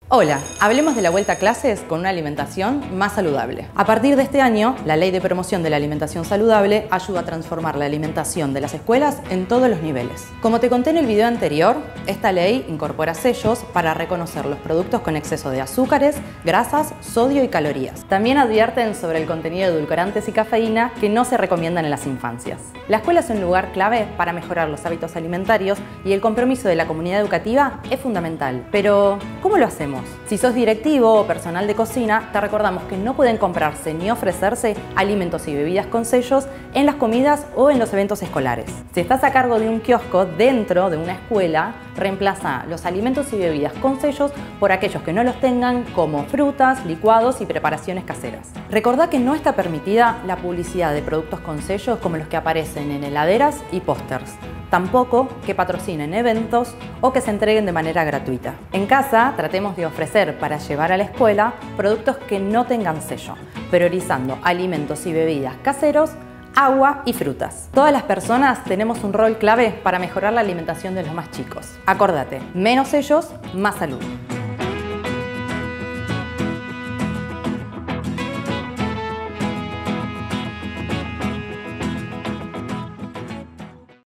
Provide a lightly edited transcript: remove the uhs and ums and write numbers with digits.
Hola, hablemos de la vuelta a clases con una alimentación más saludable. A partir de este año, la Ley de Promoción de la Alimentación Saludable ayuda a transformar la alimentación de las escuelas en todos los niveles. Como te conté en el video anterior, esta ley incorpora sellos para reconocer los productos con exceso de azúcares, grasas, sodio y calorías. También advierten sobre el contenido de edulcorantes y cafeína que no se recomiendan en las infancias. La escuela es un lugar clave para mejorar los hábitos alimentarios y el compromiso de la comunidad educativa es fundamental. Pero, ¿cómo lo hacemos? Si sos directivo o personal de cocina, te recordamos que no pueden comprarse ni ofrecerse alimentos y bebidas con sellos en las comidas o en los eventos escolares. Si estás a cargo de un kiosco dentro de una escuela, reemplaza los alimentos y bebidas con sellos por aquellos que no los tengan, como frutas, licuados y preparaciones caseras. Recordá que no está permitida la publicidad de productos con sellos como los que aparecen en heladeras y pósters. Tampoco que patrocinen eventos o que se entreguen de manera gratuita. En casa, tratemos de ofrecer para llevar a la escuela productos que no tengan sello, priorizando alimentos y bebidas caseros, agua y frutas. Todas las personas tenemos un rol clave para mejorar la alimentación de los más chicos. Acordate, menos sellos, más salud.